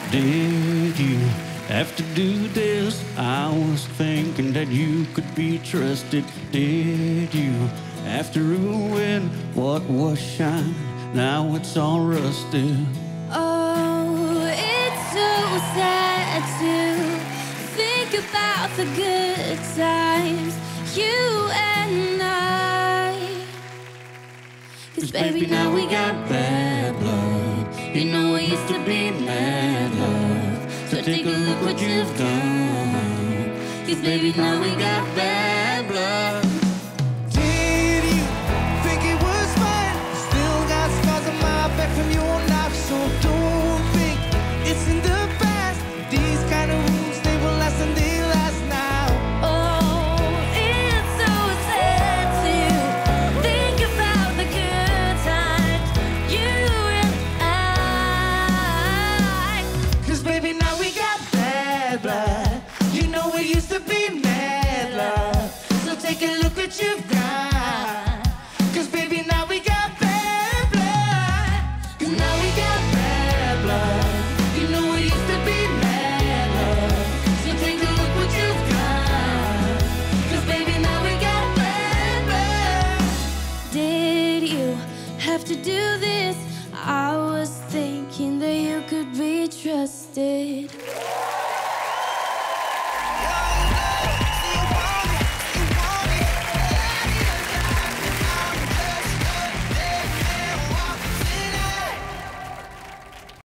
Did you have to do this? I was thinking that you could be trusted. Did you have to ruin what was shine? Now it's all rusted. Oh, it's so sad to think about the good times you and I. 'Cause baby, now we got bad blood. You know we used to be mad love. So take a look what you've done. 'Cause baby, now we got bad blood. Did you think it was fine? Still got scars on my back from your knife. So don't think it's in the past. These kind of rules, they will last and they last now. Oh, it's so sad to think about the good times you and I. 'Cause baby, now we got bad blood. You know we used to be mad love. So take a look what you've done.